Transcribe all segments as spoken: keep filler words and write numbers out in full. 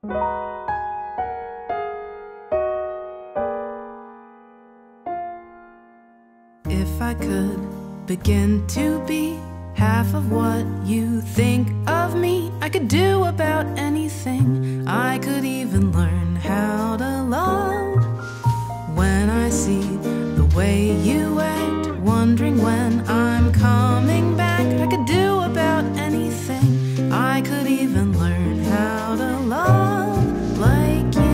If I could begin to be half of what you think of me, I could do about anything. I could even learn how to love. When I see the way you act, wondering when I'm coming back, I could do about anything. I could even learn how to love like you.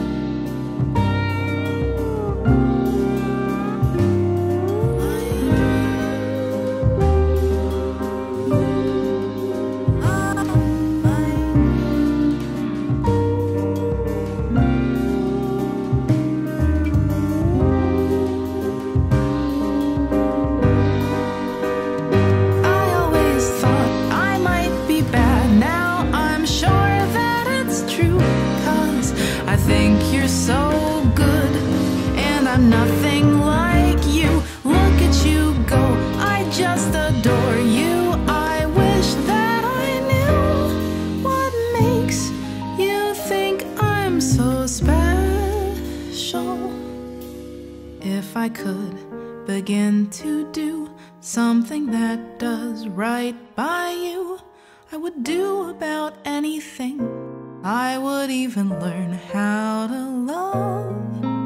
So good, and I'm nothing like you. Look at you go, I just adore you. I wish that I knew what makes you think I'm so special. If I could begin to do something that does right by you, I would do about anything. I would even learn how to love.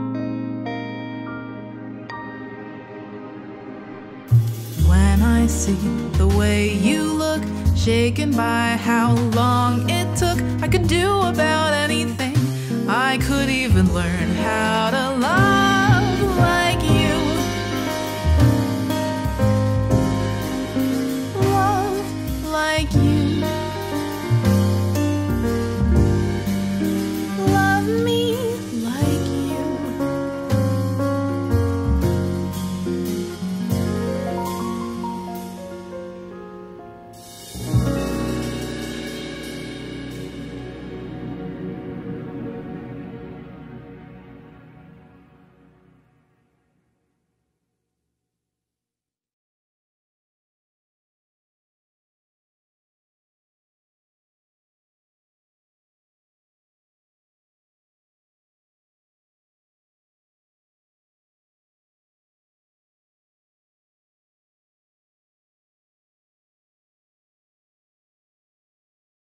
When I see the way you look, shaken by how long it took, I could do about anything. I could even learn how to love.